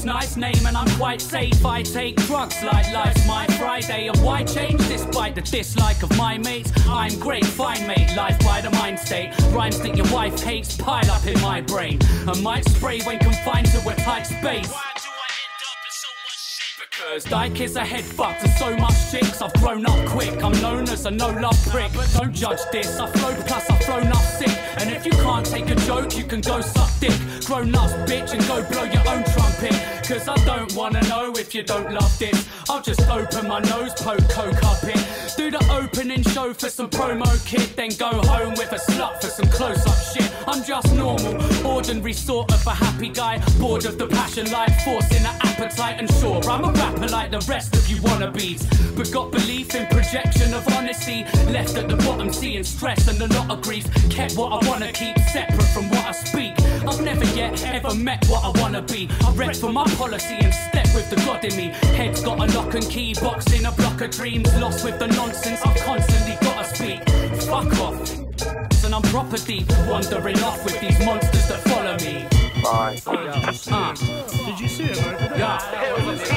Girl's nice name and I'm quite safe. I take drugs like life's my Friday. And why change despite the dislike of my mates? I'm great, fine mate, life by the mind state. Rhymes that your wife hates pile up in my brain and might spray when confined to a tight space. Because Dike is a head fuck to so much chicks. I've grown up quick, I'm known as a no-love prick. But don't judge this, I flow plus I've flown up sick. And if you can't take a joke, you can go suck dick. Grown ups, bitch, and go blow your own trumpet. Cause I don't wanna know if you don't love this. I'll just open my nose, poke coke up in. Do the opening show for some promo kit. Then go home with a slut for some close-up shit. I'm just normal, ordinary sort of a happy guy. Bored of the passion life, forcing an appetite. And sure, I'm a rapper like the rest of you wannabes, but got belief in projection of honesty. Left at the bottom seeing stress and a lot of grief. Kept what I wanna keep separate from what I speak. I've never yet ever met what I wanna be. I rep for my policy and step with the God in me. Head's got a lock and key, box in a block of dreams. Lost with the nonsense, I've constantly gotta speak. Fuck off, and I'm proper deep, wandering off with these monsters that follow me. Bye. Did you see it, man? Yeah.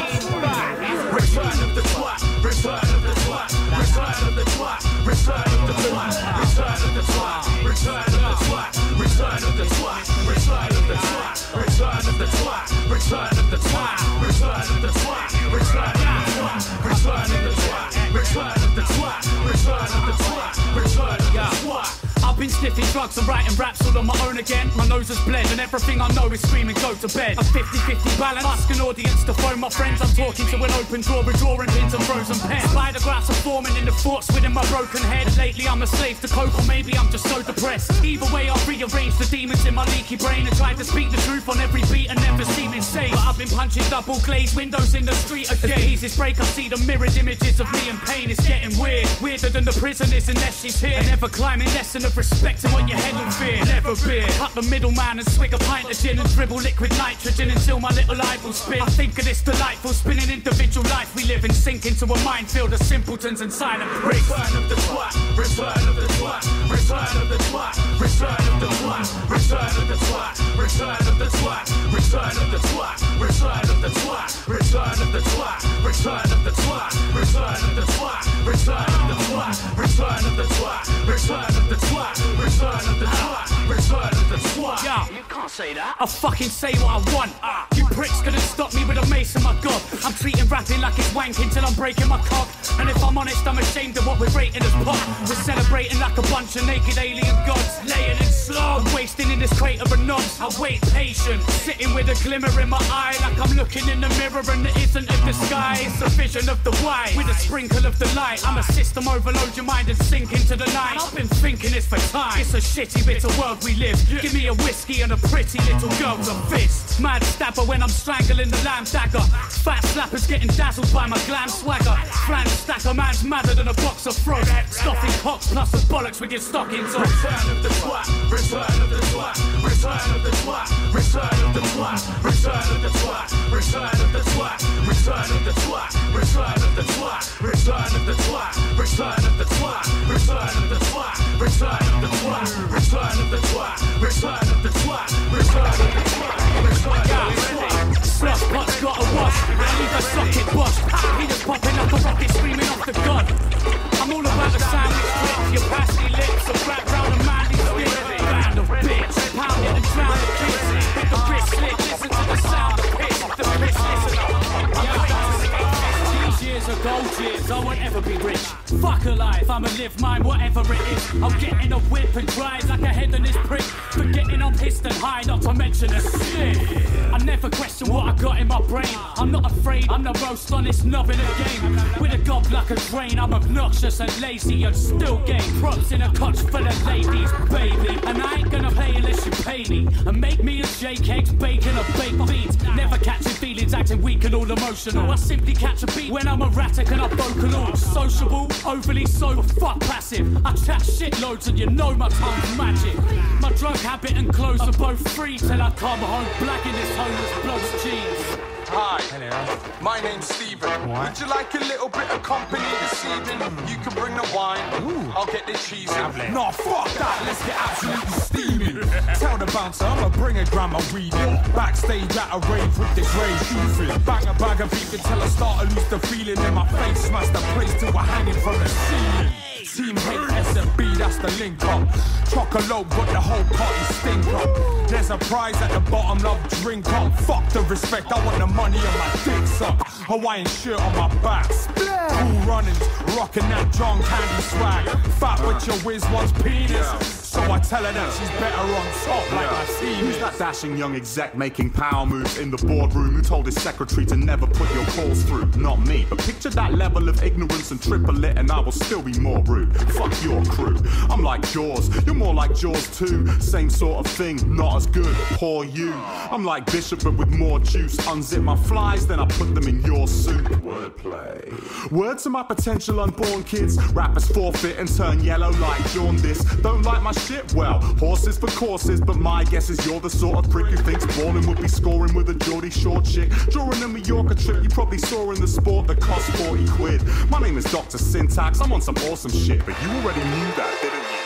Return of the twat, return of the twat, return of the twat, return of the twat, return of the twat, return of the twat, return of the twat, return of the twat, return of the twat, return of the twat, return of the twat, return of the twat, return of the twat, return of the twat, return of the twat, return of the twat. I've been sniffing drugs and writing raps all on my own again. My nose has bled and everything I know is screaming go to bed. A 50-50 balance, ask an audience to phone my friends. I'm talking to an open drawer with drawing pins and frozen pens. Spider graphs are forming in the thoughts within my broken head. Lately I'm a slave to coke, or maybe I'm just so depressed. Either way I've rearranged the demons in my leaky brain and tried to speak the truth on every beat and never seem insane. But I've been punching double glazed windows in the street again. As the easiest break I see the mirrored images of me in pain. It's getting weird, weirder than the prison is unless she's here. And never climbing lesson of respect and what your head will fear. Never beer, cut the middleman and swig a pint of gin and dribble liquid nitrogen until my little eyeball spin. I think of this delightful spinning individual life we live in, sink into a minefield of simpletons and silent pricks. Return of the twat, return of the twat, return of the twat, return of the twat, return of the twat, return of the twat, return of the twat, return of the twat, return of the twat, return of the twat, return of the twat, return of the twat, return of the twat, return of the twat, return of the twat, return of the twat. Yeah, you can't say that. I'll fucking say what I want. You pricks couldn't stop me with a mace in my gob. I'm treating rapping like it's wanking till I'm breaking my cock. And if I'm honest, I'm ashamed of what we're rating as pop. We're celebrating like a bunch of naked alien gods, laying in slog, wasting in this crate of a knobs. I wait patient, sitting with a glimmer in my eye, like I'm looking in the mirror and it isn't of the sky. It's a vision of the white with a sprinkle of the light. I'm a system overload your mind and sink into the night. I've been thinking this for time. It's a shitty bitter world we live. Give me a whiskey and a pretty little girl with a fist. Mad stabber when I'm strangling the lamb dagger. Fat slappers getting dazzled by my glam swagger. Flange stacker man's madder than a box of frogs. Stuffing cocks plus the bollocks with your stockings on. Return of the twat, return of the twat, return of the twat, return of the twat, return of the twat, return of the twat, return of the twat, return of the twat, return of the twat, return of the twat, return of the twat, return of the twat, return of the twat, return of the twat, return of the twat, return of the twat. Slush pot's got a wash, leave a socket bust. Peter's popping up a rocket screaming off the gun. I'm all about the sandwich flips, your pasty lips, a wrap round a manly skin. Band of bitch, pound it and drown the kids. With the wrist slit, listen to the sound of piss. The piss, listen up. These years are gold years, I won't ever be rich. Fuck a life, I'ma live mine, whatever it is. I'll get in a whip and drive like a hedonist prick. Forgetting I'm pissed and high, not to mention a sniff. I never question what I got in my brain. I'm not afraid, I'm the most honest knob in the game. With a gob like a drain, I'm obnoxious and lazy and still game. Props in a couch full of ladies, baby. And I ain't gonna play unless you pay me. And make me a shake eggs, bacon or baked beans. Never catching feelings, acting weak and all emotional. I simply catch a beat when I'm erratic and I'm vocal. Sociable, overly so, fuck passive. I chat shitloads and you know my tongue's magic. My drug habit and clothes are both free till I come home black in this homeless bloke's jeans. Hi, Hello. My name's Steven. What? Would you like a little bit of company this evening? You can bring the wine. Ooh. I'll get the cheese in. Lovely. No, fuck that. Let's get absolutely steaming. Tell the bouncer I'ma bring a gram of weed in. Backstage at a rave with the grey shoes. Bang a bag of beef until I start to lose the feeling in my face. Smash the place till we're hanging from the ceiling. Team hate S&B, that's the link up. Chocolate, but the whole party stink up. There's a prize at the bottom, love drink up. Fuck the respect, I want the money on my dick suck. Hawaiian shirt on my back. Cool runnings, rocking that John Candy swag. Fat but your whiz wants penis. So I tell her that she's better on top like my team. Who's that dashing young exec making power moves in the boardroom who told his secretary to never put your calls through? Not me, but picture that level of ignorance and triple it and I will still be more rude. Fuck your crew. I'm like Jaws, you're more like Jaws 2. Same sort of thing, not as good, poor you. I'm like Bishop but with more juice. Unzip my flies, then I put them in your soup. Wordplay. Word to my potential unborn kids. Rappers forfeit and turn yellow like jaundice. Don't like my shit? Well, horses for courses, but my guess is you're the sort of prick who thinks balling would be scoring with a Geordie Shore chick. During a Mallorca trip you probably saw in the sport that cost 40 quid. My name is Dr. Syntax, I'm on some awesome shit, but you already knew that, didn't you?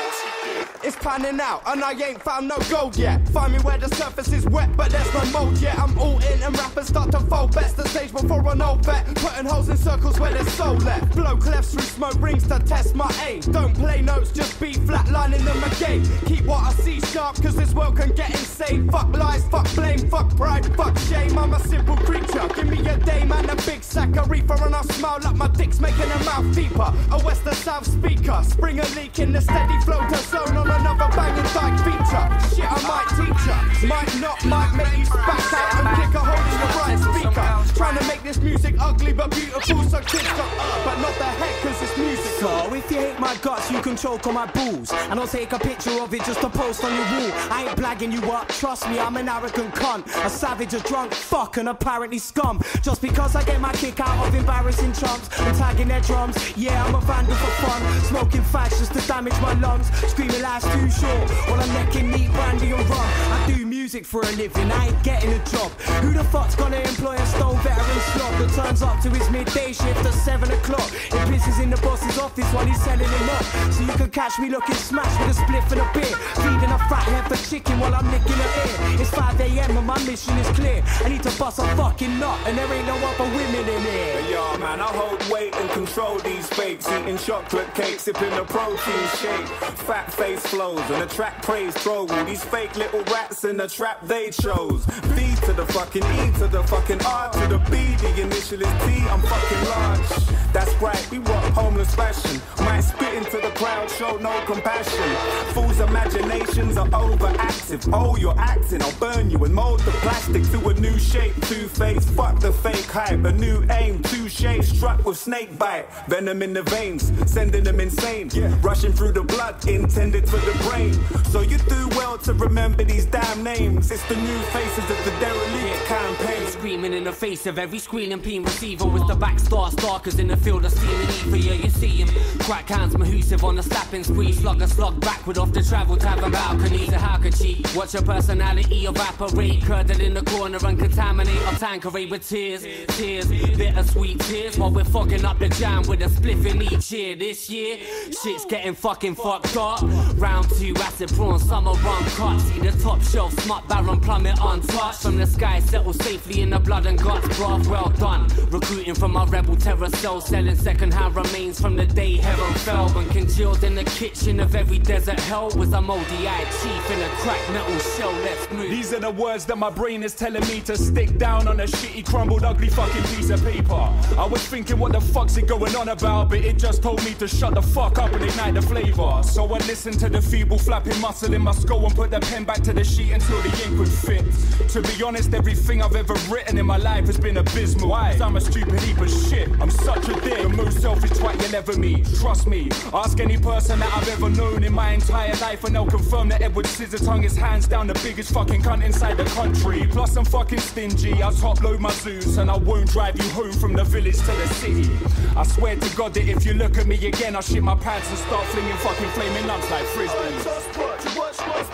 It's panning out and I ain't found no gold yet. Find me where the surface is wet but there's no mold yet. I'm all in and rappers start to fold. Best the stage before an old bet. Putting holes in circles where there's soul left. Blow clefs through smoke rings to test my aim. Don't play notes, just be flatlining them again. Keep what I see sharp cause this world can get insane. Fuck lies, fuck blame, fuck pride, fuck shame. I'm a simple creature, give me a day man, a big sack of reefer and I'll smile like my dick's making a mouth deeper. A west to south speaker, spring a leak in the steady flow to zone on another banging Dike feature. Shit I might teach ya, might not, might make you back out and kick a hole in your right speaker. Trying to make this music ugly but beautiful so kids go but not the head cause it's music. So if you hate my guts you can choke on my balls and I'll take a picture of it just to post on your wall. I ain't blagging you up, trust me I'm an arrogant cunt. A savage, a drunk fuck and apparently scum. Just because I get my kick out of embarrassing chumps and tagging their drums. Yeah I'm a vandal for fun, smoking fags just to damage my lungs. Screaming life's too short while I'm necking neat brandy and rum. I do music for a living, I ain't getting a job. Who the fuck's gonna employ a stone veteran slob that turns up to his midday shift at 7 o'clock? It pisses in the boss's office while he's selling him up. So you can catch me looking smashed with a spliff and a beer, feeding a fat heifer chicken while I'm licking her ear. It's 5 AM and my mission is clear. I need to bust a fucking nut and there ain't no other women in here. Hey, yo, man, I hold weight and control these fakes. Eating chocolate cake, sipping a protein shake. Fat face flows and the track praise troll. These fake little rats in the trap they chose. B to the fucking E to the fucking R to the B. The initial is T, I'm fucking large. That's right, we rock homeless fashion. Might spit into the crowd, show no compassion. Fools' imaginations are overactive. Oh, you're acting, I'll burn you and mold the plastic to a new shape. Two-face, fuck the fake hype. A new aim, two shades struck with snake bite. Venom in the veins, sending them insane. Rushing through the blood, intended for the brain. So you do well to remember these damn names. It's the new faces of the derelict campaign. Screaming in the face of every squealing peen receiver with the back stalkers in the field of steaming ether. Yeah, you see him. Crack hands, Mahusive on the slapping spree. Slug backward off the travel tavern balcony. So how could she watch her personality evaporate? Curdle in the corner and contaminate our tankeray with tears. Bittersweet tears while we're fogging up the jam with a spliff in each ear. This year, shit's getting fucking fucked up. Round 2, acid prawn, summer run cut. See the top shelf, smut barren plummet untouched. From the sky, settle safely in the blood and guts, bruv, well done. Recruiting from our rebel terror cell, selling second-hand remains from the day heaven fell. When congealed in the kitchen of every desert hell was a moldy-eyed chief in a cracked metal shell. Let's move. These are the words that my brain is telling me to stick down on a shitty, crumbled, ugly fucking piece of paper. I was thinking what the fuck's it going on about, but it just told me to shut the fuck up and ignite the flavor. So I listened to the feeble flapping muscle in my skull and put the pen back to the sheet until the ink would fit. To be honest, everything I've ever written in my life has been abysmal. Why? 'Cause I'm a stupid heap of shit. I'm such a dick, the most selfish twat you'll ever meet. Trust me, ask any person that I've ever known in my entire life and they'll confirm that Edward Scissortongue is hands down the biggest fucking cunt inside the country. Plus I'm fucking stingy, I'll top load my zoos and I won't drive you home from the village to the city. I swear to God that if you look at me again I'll shit my pants and start flinging fucking flaming lumps like frisbees.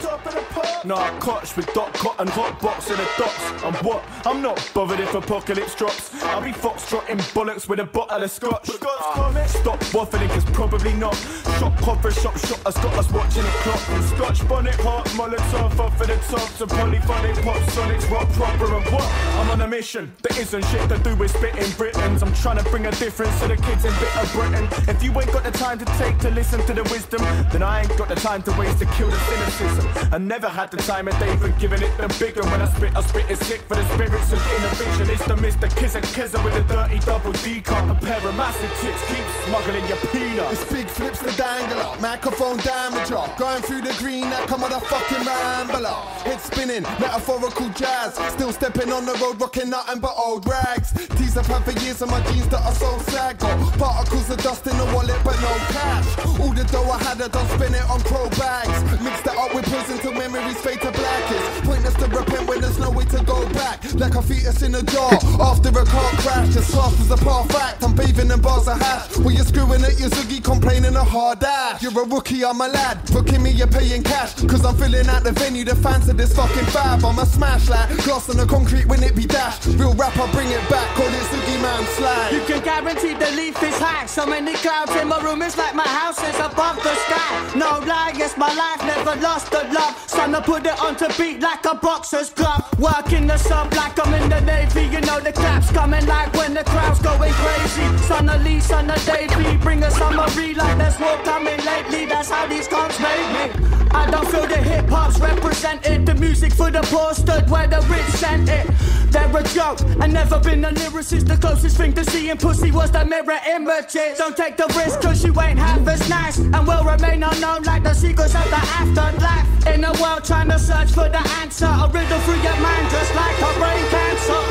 top of the pop. Nah, Koch with dot cotton, hot box in the docks. And what? I'm not bothered if apocalypse drops. I'll be foxtrotting bollocks with a bottle of scotch. Stop waffling, cause probably not. Shop coffee, shop has got us watching the clock. And Scotch bonnet, hot Molotov off for the tops. And polyphonic pop sonics, rock proper and what? I'm on a mission that isn't shit to do with spitting Britons. I'm trying to bring a difference to the kids in bit of Britain. If you ain't got the time to take to listen to the wisdom, then I ain't got the time to waste to kill the cynicism. I never had the time of day for giving it the big one. When I spit it sick for the spirits of innovation. It's the Mr. Kizza with a dirty double D cup. A pair of massive tits, keep smuggling your peanuts. It's big flips the dangler, microphone damager. Going through the green like a motherfucking rambler. Head spinning, metaphorical jazz. Still stepping on the road, rocking nothing but old rags. Tease I've had for years on my jeans that are so sad. Got particles of dust in the wallet but no cash. All the dough I had, I done spin it on crow bags. Mixed it up with pills until memories fade to blackest. Pointless to repent when there's no way to go back. Like a fetus in a jar after a car crash. Just fast as a par fact, I'm bathing in bars of hash. While you're screwing at your zoogie, complaining a hard dash. You're a rookie, I'm a lad. Booking me, you're paying cash. Cause I'm filling out the venue, the fans of this fucking fab. I'm a smash like glass on the concrete when it be dashed. Real rapper, bring it back, call it Zoogie Man Slide. You can guarantee the leaf is high. So many clouds in my room, it's like my house is above the sky. No lie, it's my life, never lost the love. Son, I put it on to beat like a boxer's glove. Working the sub like I'm in the Navy. You know the claps coming like when the crowd's going crazy. Son of Lee, son of Davey, bring a summary like there's war coming lately. That's how these cons made me. I don't feel the hip-hop's represented. The music for the poor stood where the rich sent it. They're a joke, I never been a lyricist. The closest thing to seeing pussy was the mirror images. Don't take the risk cause you ain't half as nice, and will remain unknown like the secrets of the afterlife. In a world trying to search for the answer, a riddle through your mind just like a brain cancer.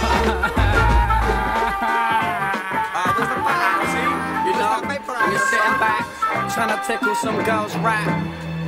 You know, you're sitting back, trying to tickle some girls' rap.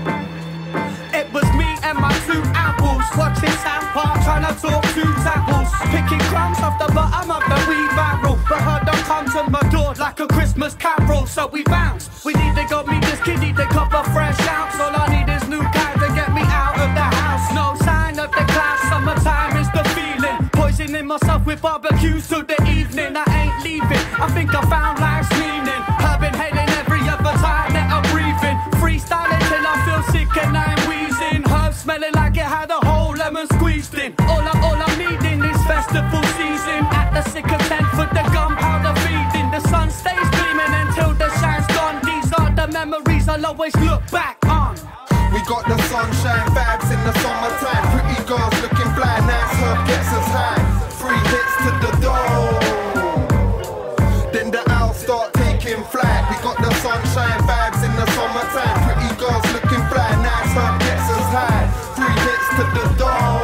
It was me and my two apples, watching South Park, trying to talk two tapples, picking crumbs off the bottom of the weed barrel. But her don't come to my door like a Christmas carol, so we bounce. We need to go meet this kid, need to cup of fresh ounce. All I need is new guy to get me out of the house. No sign of the clouds, summertime is the feeling. Poisoning myself with barbecues till the evening. I ain't leaving, I think I found life's meaning. I've been hating every other time that I'm breathing. Freestyling till I feel sick and I'm wheezing. Herbs smelling like it had a whole lemon squeezed in. All I'm needing is festival season. At the sick of tent for the gunpowder feeding. The sun stays gleaming until the shine's gone. These are the memories I'll always look back on. We got the sunshine vibes in the summertime. Pretty girls looking fly, nice herb gets us high. 3 hits to the door, then the owls start taking flight. We got the sunshine vibes in the summertime. Pretty girls looking fly, nice herb gets us high. 3 hits to the door,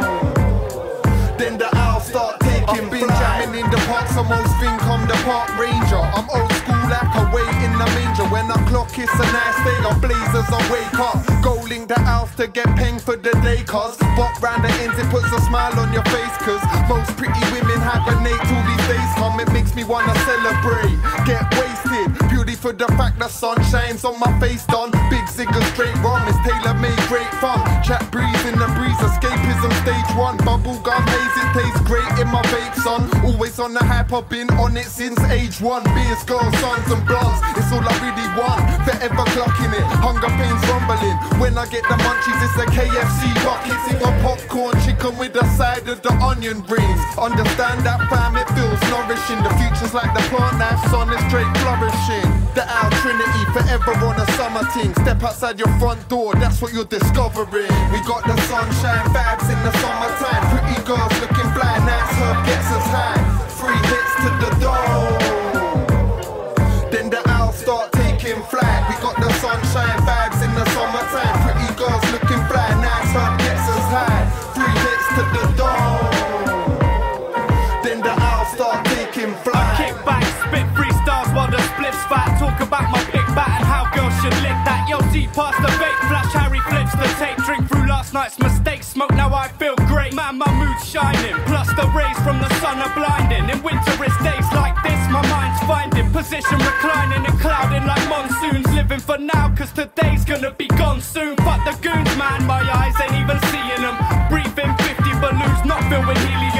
then the owls start taking flight. Been jamming in the park, some old thing come the park ranger. I'm old school like a way in the manger. When I clock it's a nice day, I blaze as I wake up. Goaling the house to get paying for the day, cause bop round the ends, it puts a smile on your face. Cause most pretty women hibernate till these days come. It makes me wanna celebrate, get wasted. Beauty for the fact the sun shines on my face done. Big zigger straight rum, it's tailor-made, great fun. Chat breeze in the breeze, escapism stage 1. Bubblegum haze, it tastes great in my vape, son. Always on the hype, I've been on it since age 1. Beers, girls, sons and blondes, it's all I really want. Forever clocking it, hunger pains rumbling. When I get the munchies, it's a KFC bucket. Sing a popcorn chicken with the side of the onion rings. Understand that fam, it feels nourishing. The future's like the plant life, sun is straight flourishing. The Owl Trinity, forever on a summer ting. Step outside your front door, that's what you're discovering. We got the sunshine vibes in the summertime. Pretty girls looking fly, nice herb gets us high. 3 hits to the door, then the owls start taking flight. We got the sunshine vibes in the summertime. Pretty girls looking fly, nice herb gets us high. 3 hits to the door, then the owls start taking flight. I kick back, spit freestyles while the spliffs fat. Talk about my big bat and how girls should lick that. Yo, see past the bait, flash Harry flips the tape. Drink through last night's mistakes, smoke now I feel great. Man, my mood's shining, plus the rays from the sun are blinding. In winterous days like this, my mind's finding position, reclining and clouding like monsoons. Living for now, cause today's gonna be gone soon. Fuck the goons, man,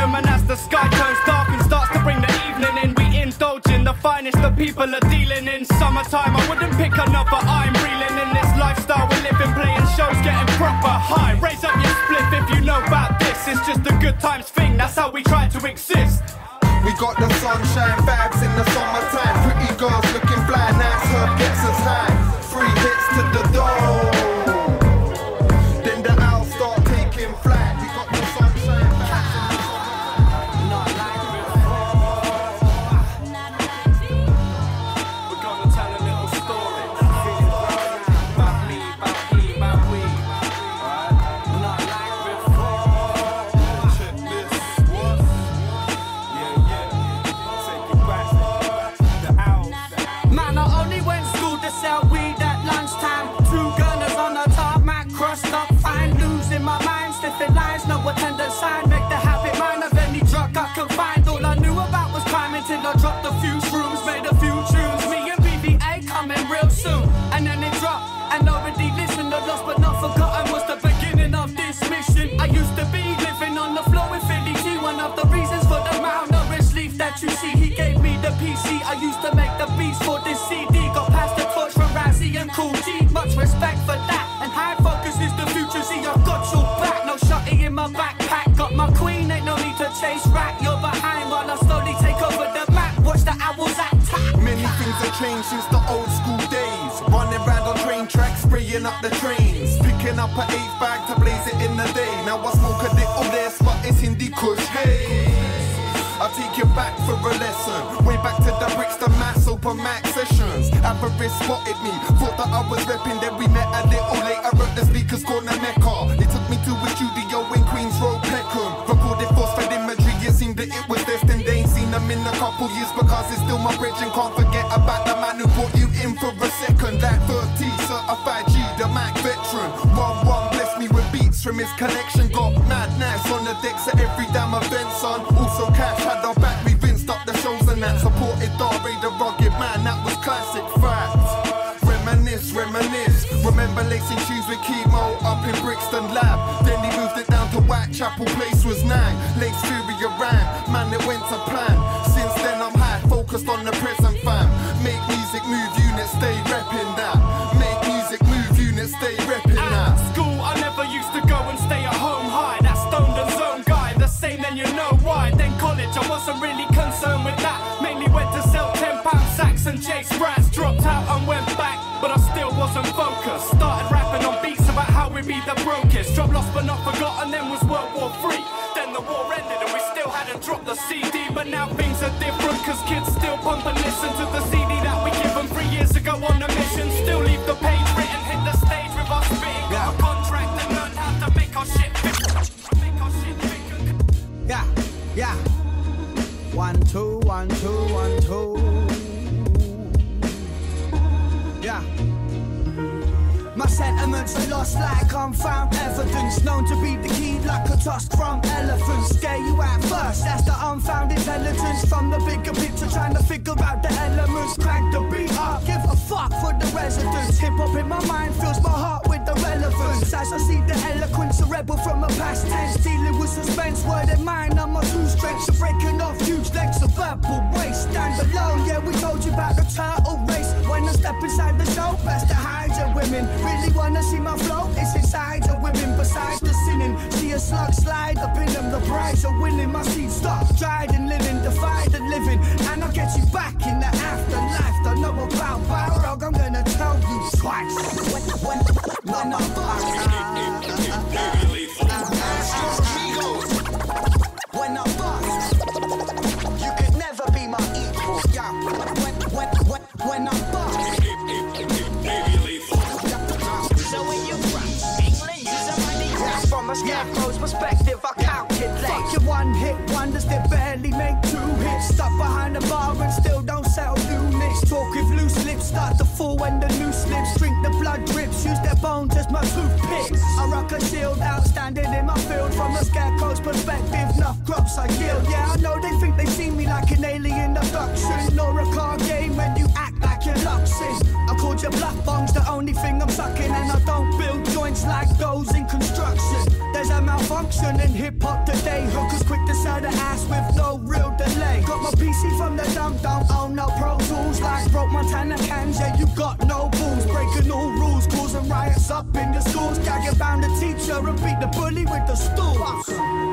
stadium, and as the sky turns dark and starts to bring the evening in, we indulge in the finest that people are dealing in. Summertime, I wouldn't pick another. I'm reeling in this lifestyle we're living, playing shows, getting proper high. Raise up your spliff if you know about this. It's just a good times thing, that's how we try to exist. We got the sunshine vibes in the summertime. Pretty girls looking fly, nice herb gets us high. 3 hits to the door, then the owls start taking flight. We got the sunshine vibes in the summertime. Not like before. We're gonna tell a little story. About me, about we, about we. Not like before. Check this, what? Take you back. The owls. Man, I only went school to sell weed at lunchtime. 2 gunners on the tarmac, crossed up, fine. Losing my mind, sniffing lines, no attendance sign. Make the habit mine of any drug I can find. All I knew about was climbing till I dropped a few shrooms, made a few tunes. Me and BVA coming real soon, and then it dropped. And already listened, the lost but not forgotten was the beginning of this mission. I used to be living on the floor with Philly G. One of the reasons for the malnourished leaf that you see. He gave me the PC. I used to make the beats for this CD. Got past the torch from Razzie and Cool G. Much respect for that. And high focus is the future. See, I've got your back. No shotty in my backpack. Got my queen, ain't no need to chase rat. You're behind while I slowly take over the map. Watch the owls attack. Many things have changed since the old school days. Running round on train tracks, spraying up the trains. Picking up an 8 bag to blaze it in the day. Now I smoke a little less, but it's in the kush haze. I'll take you back for a lesson. Way back to the bricks, the mass open max sessions. Avarice spotted me, thought that I was repping. Then we met a little later at the speakers corner Mecca. They took me to a studio in Queens Road, Peckham. Recorded force-fed imagery, it seemed that it was destined. They ain't seen them in a couple years because it's still my bridge. And can't forget about the man who brought you in for a second. Like 30, certified G, the Mac veteran. 1-1 blessed me with beats from his collection. Got mad nice on the decks at every damn event, son. Also cash had our back, we rinsed up the shows and that. Supported Dari, the rugged man, that was classic fact. Reminisce, reminisce. Remember lacing shoes with chemo up in Brixton Lab. Then he moved it down to Whitechapel, place was 9. Lace Fury ran, man it went to plan. Since then I'm high, focused on the present fam. Make music move units, stay repping that. Make music move units, stay repping that. School, I never used to go and stay at home high. That stoned and zone guy, the same then you know why. Then college, I wasn't really concerned with that. Mainly went to sell 10-pound sacks and chase rats. Dropped out and went back, but I still wasn't focused. Started rapping on beats about how we be the brokest. Job lost but not forgotten, then was World War III. Then the war ended and we still hadn't dropped the CD. But now things are different, cause kids still pump and listen to the CD that we gave them 3 years ago on a mission. Still leave the page written, hit the stage with us spitting. Got a contract and learn how to make our shit fit. Yeah, yeah. 1, 2, 1, 2, 1, 2. Yeah. My sentiments are lost like unfound evidence. Known to be the key like a tusk from elephants. Scare you out first, that's the unfound intelligence. From the bigger picture, trying to figure out the elements. Crank the beat up, give a fuck for the residents. Hip hop in my mind fills my heart with the relevance. As I see the eloquence, a rebel from a past tense. Dealing with suspense, word and mind, I'm my 2 strengths. So breaking off huge legs of verbal waste. Stand alone, yeah, we told you about the turtle race. When I step inside the show, best to hide your women. Really wanna see my flow? It's inside the women. Besides the sinning, see a slug slide up in them. The prize of winning, my seed stop. Tried and living, defied the living. And I'll get you back in the afterlife. Don't know about Balrog, I'm gonna tell you twice. When I'm when I'm boss, you could never be my equal. Yeah. When I'm boss. So when you from England, you somebody from a scarecrow's perspective, I calculate. Fuck your one hit wonders that barely make 2 hits. Stuck behind the bar and still don't sell units. Talk with loose lips, start to fall when the noose slips. Drink the blood drips, use their bones as my toothpicks. I rock a shield, outstanding in my field. From a scarecrow's perspective, enough crops I kill. Yeah, I know they think they see me like an alien abduction. Or a car game when you act like you're luxing. I called your bluff bongs, the only thing I'm sucking. And I don't build joints like those in construction. There's a malfunction functioning hip-hop today. Hookers quick to sell the ass with no real delay. Got my PC from the dump, don't own no Pro Tools. Like broke Montana cans, yeah, you got no balls. Breaking all rules, causing riots up in the schools. Gagging bound the teacher and beat the bully with the stools.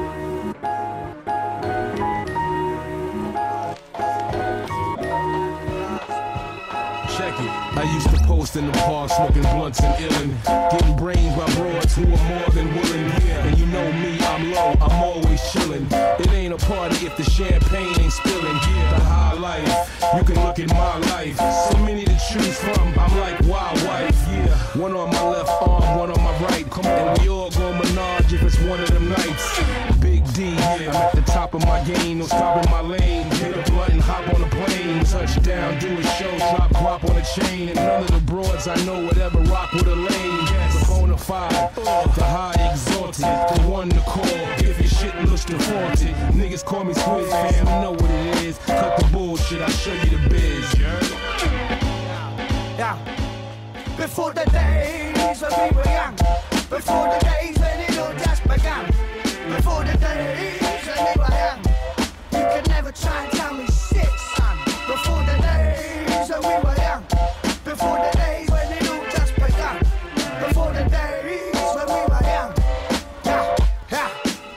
I used to post in the park, smoking blunts and illin', getting brains by broads who are more than willing. And you know me, I'm low, I'm always chillin'. It ain't a party if the champagne ain't spillin'. The high life, you can look at my life. So many to choose from, I'm like wild wife. Yeah, one on my left arm, one on my right. Come on, and we all gon' menage if it's one of them nights. Big D, I'm at the top of my game, no stopping my lane. Hit a blunt and hop on a plane, touchdown, do a show, drop guap on a chain. And none of the broads I know would ever rock with a lane. The bona fide, the high exalted, the one to call if your shit looks defaulted. Niggas call me Squid, fam, you know what it is. Cut the bullshit, I'll show you the biz. Yeah. Before the days when we were young, before the days when it all just began, before the days when we were young, you could never try and tell me shit, son. Before the days when we were young, before the days when it all just began, before the days when we were young, yeah, yeah.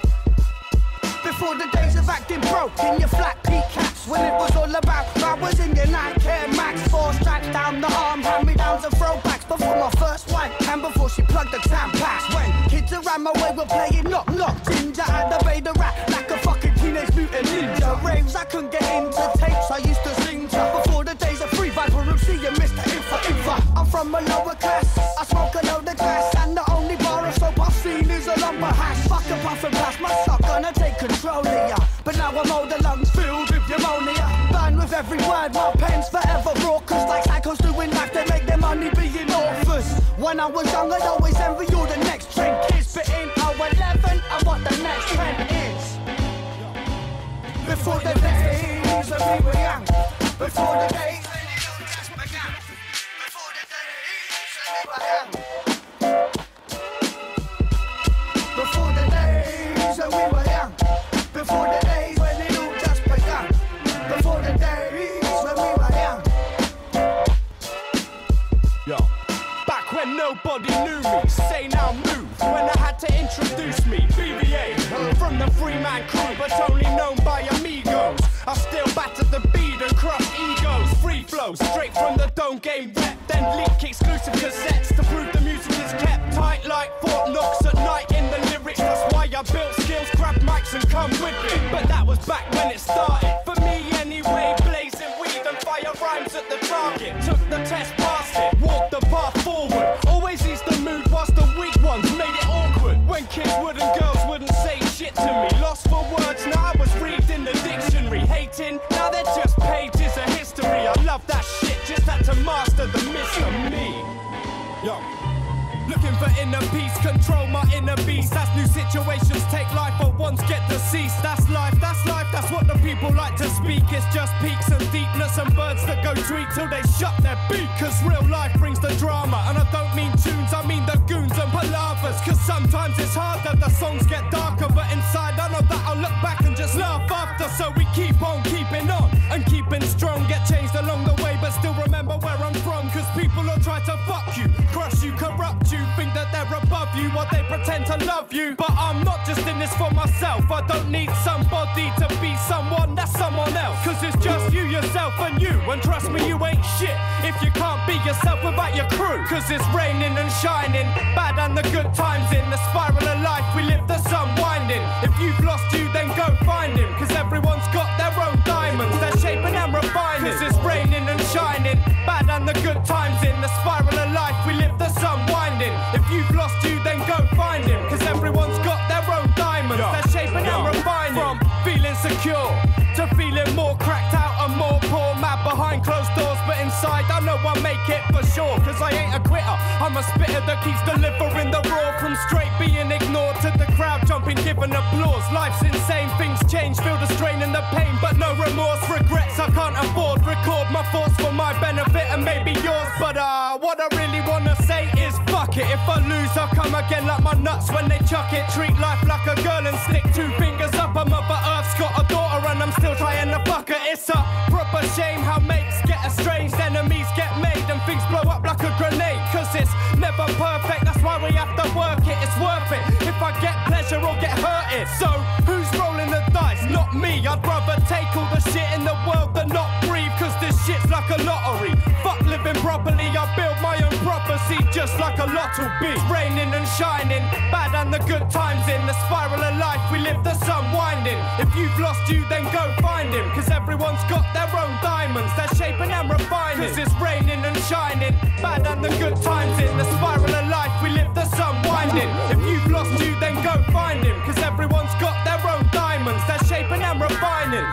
Before the days of acting broke in your flat peak caps, when it was all about powers in your Nike Air Max, 4 straps down the arm, hand-me-downs and throwbacks. Before my first wife, and before she plugged the tampax. When kids around my way were playing knock-knock, Ginger had the Vader rat like a fucking Teenage Mutant Ninja. Raves I couldn't get into tapes, I used to sing to. Before the days of free Viper Lucy and Mr. Infa. I'm from a lower class, I smoke a load of gas, and the only bar of soap I've seen is a lumber hash. Fuck a puff and pass, my sock gonna take control of ya. But now I'm older, lungs filled with pneumonia. Burn with every word, my pen's forever raucous. Like psychos doing life, they make their money being authors. When I was young, I'd always envy you the next drink is. Spitting 011 and what the next trend is. Before the days when we were young, before the days when it all just began, before the days when we were young, before the days when we were young, before the days when it all just began, before the days when we were young. Yo. Back when nobody knew me, say now move. When I had to introduce me, BVA, from the three-man crew, but only known by amigos. I still battered the beat and crush egos. Free flows, straight from the dome game rep, then leak exclusive cassettes to prove the music is kept tight like Fort Knox at night in the lyrics. That's why I built skills, grab mics and come with it. But that was back when it started, for me anyway, blazing weed and fire rhymes at the target. Took the test, passed it, walked the path forward. Always eased the mood whilst the weak ones made it awkward. When kids would and girls wouldn't say shit to me. Lost for words, now I was reading the dictionary. Hating, now they're just pages of history. I love that shit, just had to master the mystery. Yo. Looking for inner peace, control my inner beast. That's new situations, take life or once get deceased. That's life, that's what the people like to speak. It's just peaks and deepness and birds that go tweet till they shut their beak. Cause real life brings the drama, and I don't mean tunes, I mean the goons and palavers. Cause sometimes it's harder, the songs get darker, but inside I know that I'll look back and just laugh after. So we keep on keeping on and keeping strong. Get changed along the way, but still remember where I'm from. Cause people will try to fuck you, crush you, corrupt you, think that they're above you or they pretend to love you. But I'm not just in this for myself, I don't need somebody to be someone that's someone else. Cause it's just you, yourself and you, and trust me you ain't shit if you can't be yourself without your crew. Cause it's raining and shining, bad and the good times in the spiral of life we live, the sun winding. If you've lost you then go find him, cause everyone's got their own diamonds, they're shaping and refining. Cause it's raining and shining, bad and the good times in the spiral of life we live, the sun winding. If you've lost you then go find him, cause everyone's got their own diamonds, they're shaping and refining. From feeling secure to feeling more cracked out and more poor, mad behind closed doors, but inside I know I make it for sure. Cause I ain't a quitter, I'm a spitter that keeps delivering the raw. From straight being ignored to the crowd jumping, giving applause. Life's insane, things change, feel the strain and the pain, but no remorse, regrets I can't afford. Record my thoughts for my benefit and maybe yours, but what I really wanna say is fuck fuck it. If I lose, I'll come again like my nuts when they chuck it. Treat life like a girl and stick 2 fingers up. A Mother Earth's got a daughter and I'm still trying to fuck her. It's a proper shame how mates get estranged, enemies get made and things blow up like a grenade. Cause it's never perfect, that's why we have to work it. It's worth it if I get pleasure or get hurted. So who's rolling the dice? Not me. I'd rather take all the shit in the world than not breathe. Cause this shit's like a lottery. Fuck living properly, I build my own prophecy just like a lotto beat. Raining and shining, bad and the good times in the spiral of life. We live the sun winding. If you've lost you, then go find him. Cause everyone's got their own diamonds, they're shaping and refining. Cause it's raining and shining, bad and the good times in the spiral of life. We live the sun winding. If you've lost you, then go find him. Cause everyone's got their own diamonds, they're shaping and refining.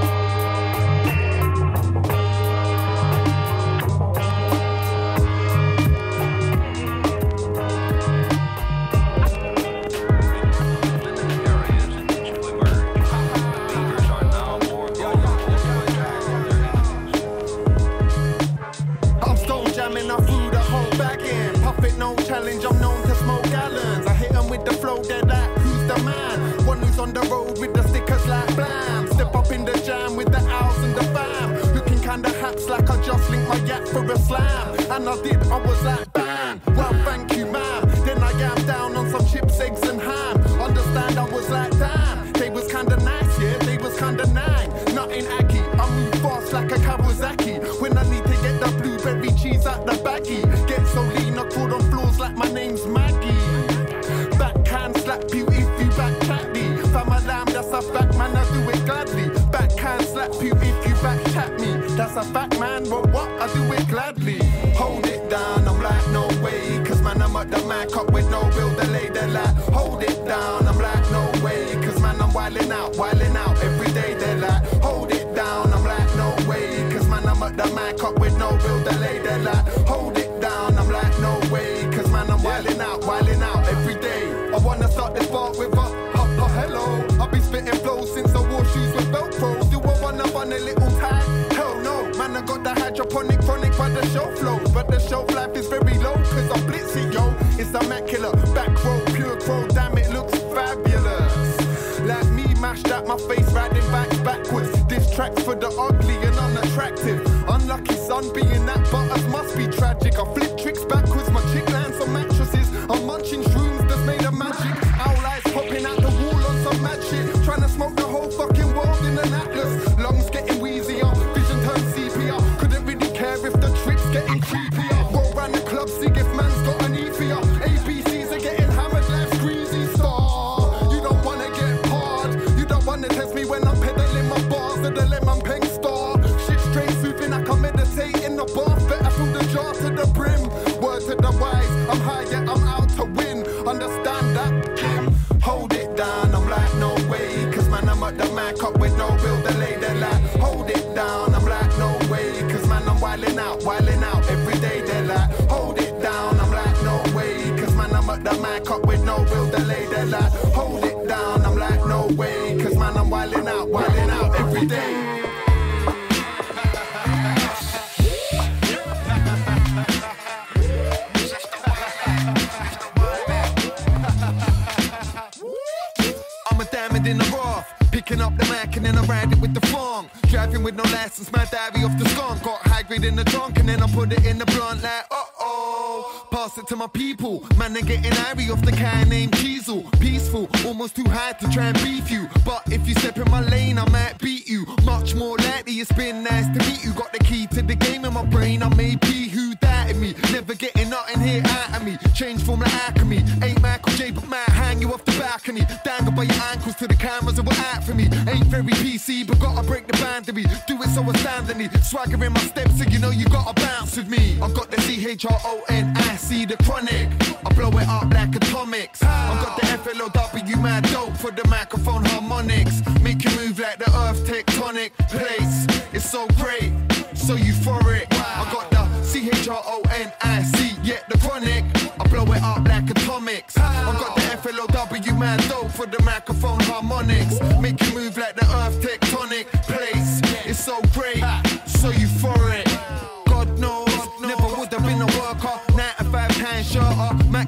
Challenge, I'm known to smoke gallons. I hit them with the flow, they're like, who's the man? One who's on the road with the stickers like blam. Step up in the jam with the owls and the fam. Looking kinda haps like I just linked my yak for a slam. And I did, I was like, bam. Well, thank you, ma'am. Then I am down on some chips, eggs and ham. Understand, I was like, damn. They was kinda nice, yeah, they was kinda nine. Nothing aggy, I move fast like a Kawasaki. When I need to get the blueberry cheese out the baggie. Get so lean, I crawl on floors like my name's Maggie. Backhand slap you if you back chat me. Fam a lamb, that's a fact, man, I do it gladly. Backhand slap you if you back chat me. That's a fact, man, but what? I do it gladly. Hold it down, I'm like, no way. Cause man, I'm at the mic up with no real delay. They're like, hold it down, I'm like, no way. Cause man, I'm wildin' out every day. They're like, hold it down, I'm like, no way. Cause man, I'm at the mic up with no real delay. They're like, hold it down, I'm like, no way. Cause man, I'm wildin' out every day. I wanna start this bar with a hello. I've been spitting flows since I wore shoes with Velcro. Do I wanna run a little time? Hell no. Man, I got the hydroponic chronic by the shelf flow. But the shelf life is very low, cause I'm blitzing, yo. It's immaculate, back row, pure crow, damn it looks fabulous. Like me mashed out my face, riding backwards. This track's for the ugly and unattractive. Unlucky son being that butters must be tragic. I flip tricks backwards, my chick lands on mattresses. I'm munching shrooms that's made of magic. Owl eyes popping out the wall on some mad shit. Trying to smoke the whole fucking world in an atlas. Lungs getting wheezier, vision turns sepia. Couldn't really care if the trip's getting creepier. Roll round the club, see if man's got an E for ya. ABCs are getting hammered, life's greasy star. You don't wanna get hard, you don't wanna test me when I'm peddling my bars of the lemon peng star. Shit straight soothing, I can meditate in the bath. Better fill the jar to the brim. Word to the wise, I'm high, yeah, I'm out to win. Understand that, Jim? Hold it down, I'm like, no way. Cause man, I'm at the mic up with no real delay. They're like, hold it down, I'm like, no way. Cause man, I'm wildin' out every day. They're like, hold it down, I'm like, no way. Cause man, I'm at the mic up with no real delay. They're like, hold it down, I'm like, no way. Cause man, I'm wildin' out every day. In the rough, picking up the Mac and then I ride it with the funk. Driving with no license, my diary off the skunk. Got high grade in the trunk and then I put it in the blunt like, uh-oh. Pass it to my people, man, they're getting irie off the kind named Cheezel. Peaceful, almost too high to try and beef you. But if you step in my lane, I might beat you. Much more likely it's been nice to meet you. Got the key to the game in my brain, I may be who doubted me. Never getting nothing here out of me. Change from the alchemy, ain't Michael J but might hang you off the balcony. Dangle by your ankles to the cameras that were out for me. Ain't very PC, but gotta break the boundary. Do it so astoundingly. Swagger in my steps, so you know you gotta bounce with me. I got the Chronic, the Chronic. I blow it up like atomics. I got the FLOW, mad dope for the microphone harmonics. Make you move like the earth tectonic place. It's so great, so euphoric. I got the CHRONIC, yeah, the Chronic. I blow it up like atomics. I got the FLOW, mad dope for the microphone harmonics. Make you move like the earth tectonic place. It's so great, so euphoric. God knows, never would have been a worker. 9 to 5 time shorter. Mac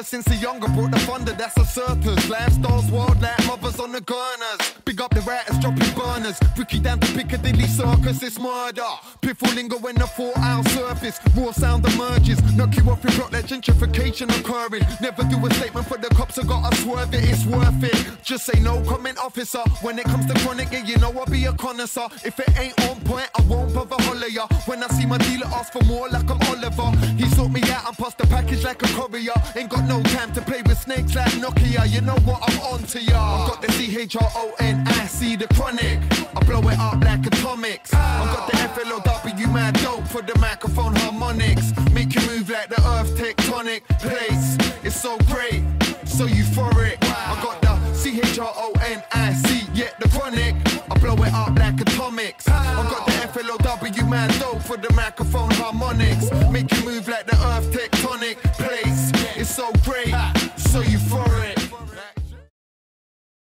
since a younger, brought the thunder, that's a circus. Lifestyle's wild like mothers on the gunners. Big up the writers, dropping burners. Ricky down to Piccadilly Circus, it's murder. Piffle lingo when the 4-hour surface. Raw sound emerges, knock you off your block like gentrification occurring. Never do a statement for the cops, I gotta swerve it, it's worth it. Just say no comment, officer. When it comes to chronic, yeah, you know I'll be a connoisseur. If it ain't on point, I won't bother holler ya. When I see my dealer ask for more like I'm Oliver, he sort me out and passed the package like a courier. Ain't got no time to play with snakes like Nokia. You know what, I'm on to ya. I've got the CHRONIC, the chronic. I blow it up like atomics. I've got the FLOW, mad dope for the microphone harmonics. Make you move like the earth tectonic plates. It's so great, so euphoric. I got the CHRONIC, yeah, the chronic. I blow it up like atomics. I've got the FLOW, mad dope for the microphone harmonics. Make you move like the earth tectonic plates. It's so great, so euphoric.